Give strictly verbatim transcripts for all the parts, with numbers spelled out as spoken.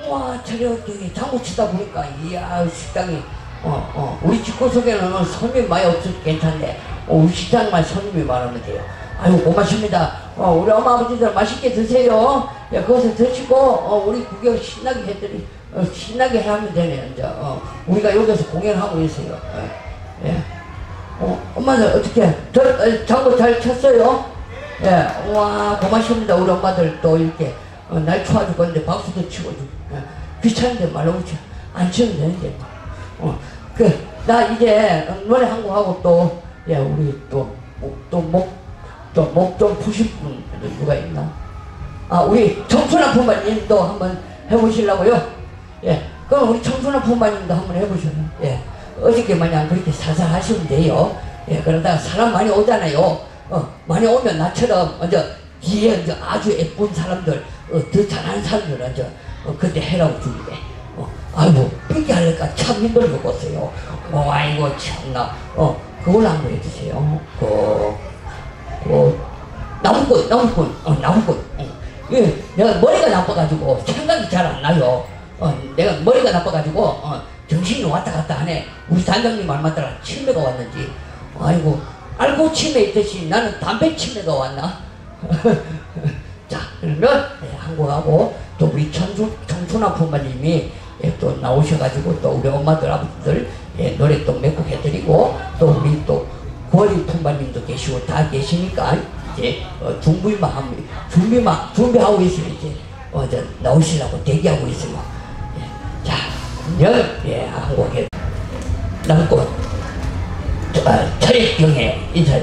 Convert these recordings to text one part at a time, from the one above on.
와 차려 저기 장구 치다 보니까 이야 식당이 어, 어, 우리 집구석에는 손님 많이 없어서 괜찮네. 어, 우리 식당만 손님이 많으면 돼요. 아유 고맙습니다. 어, 우리 엄마 아버지들 맛있게 드세요. 예, 그것을 드시고 어, 우리 구경 신나게 해드리 어, 신나게 하면 되네. 이제 어, 우리가 여기서 공연하고 있어요. 예. 예. 어, 엄마들 어떻게 저, 어, 장구 잘 쳤어요? 예. 와 고맙습니다. 우리 엄마들 또 이렇게 어, 날 추워 죽었는데 박수도 치고 예. 귀찮은데 말로 안 치면 되는데 어, 그, 나 이제 노래 한 곡 하고 또, 예, 우리 또, 또 목, 또 목 좀 푸실 분 누가 있나? 아, 우리 청순한 품바님도 한번 해보시려고요? 예, 그럼 우리 청순한 품바님도 한번 해보셔요. 예, 어저께 마냥 그렇게 살살 하시면 돼요. 예, 그러다가 사람 많이 오잖아요. 어, 많이 오면 나처럼, 먼저, 뒤에 이제 아주 예쁜 사람들, 어, 더 잘하는 사람들, 이제, 어, 그때 해라고 주는데. 아이고 삐게 하려니까 참 힘들어 죽겠어요. 어, 아이고 참나. 어, 그걸 한번 해주세요. 그, 그 나무꾼, 나무꾼, 어, 나무꾼. 어. 예, 내가 머리가 나빠가지고 생각이 잘 안 나요. 어, 내가 머리가 나빠가지고 어, 정신이 왔다 갔다 하네. 우리 단장님 말 맞다가 치매가 왔는지. 아이고 알고 치매 있듯이 나는 담배 치매가 왔나? 자, 그러면 네, 한국하고 또 우리 청순, 청순한 부모님이 예, 또 나오셔가지고 또 우리 엄마들 아버지들 예, 노래 또 몇 곡 해드리고 또 우리 또 구월이 품바님도 계시고 다 계시니까 이제 어, 준비만 하면 준비만 준비하고 있으면 이제 어, 저 나오시라고 대기하고 있어요. 예, 자, 그러면 예, 한 곡 해. 남고 아, 철익경에 인사.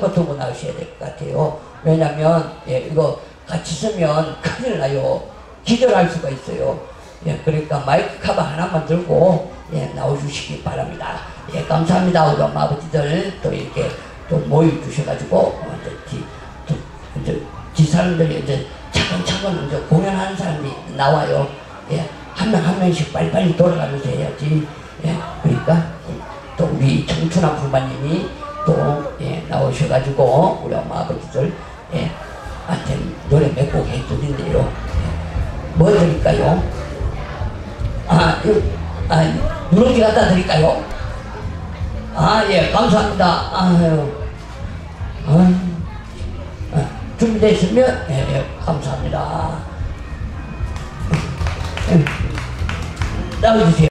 한번 두고 나오셔야 될 것 같아요. 왜냐면 예, 이거 같이 쓰면 큰일 나요. 기절할 수가 있어요. 예, 그러니까 마이크 커버 하나만 들고 예, 나와주시기 바랍니다. 예, 감사합니다. 우리 엄마 아버지들 또 이렇게 또 모여 주셔가지고 어, 이제, 지, 또, 이제 지 사람들이 이제 차근차근 이제 공연하는 사람이 나와요. 예, 한 명 한 명씩 빨리빨리 돌아가면서 해야지. 예, 그러니까 또 우리 청춘한 부모님이 또 예, 나오셔가지고 우리 엄마 아버지들 예, 한테 노래 몇 곡 해드린대요. 예, 뭐 드릴까요? 아, 이, 아, 누룽지 갖다 드릴까요? 아, 예, 감사합니다. 아유, 아유, 아, 준비됐으면 예, 예, 감사합니다. 예, 나와주세요.